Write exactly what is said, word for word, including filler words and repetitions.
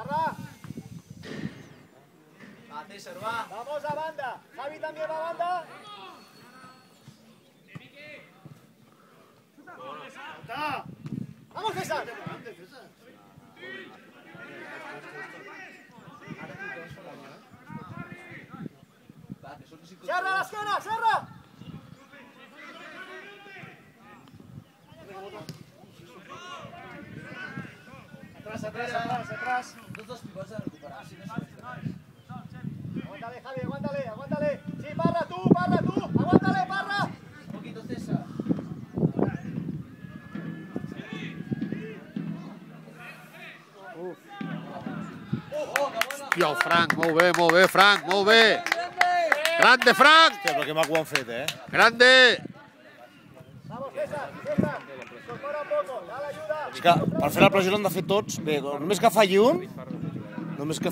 Parra. Va, César, va. Vamos a banda. Javi también va a banda. ¡Vamos, César! ¡Serra la esquena! ¡Serra! Atrás, atrás, atrás, atrás. Tots dos pivots a recuperar. Aguántale, Javi, aguántale, aguántale. Sí, Parra, tú, Parra, tú. Aguántale, Parra. Un poquito, César. Hòstia, el Frank, molt bé, molt bé, Frank, molt bé. Grande, Frank! Hòstia, però que maco ho han fet, eh? Grande! Vamos, César, César. Incorpora un poco, dale ayuda. És que per fer la pressió l'han de fer tots. Bé, només que falli un, només que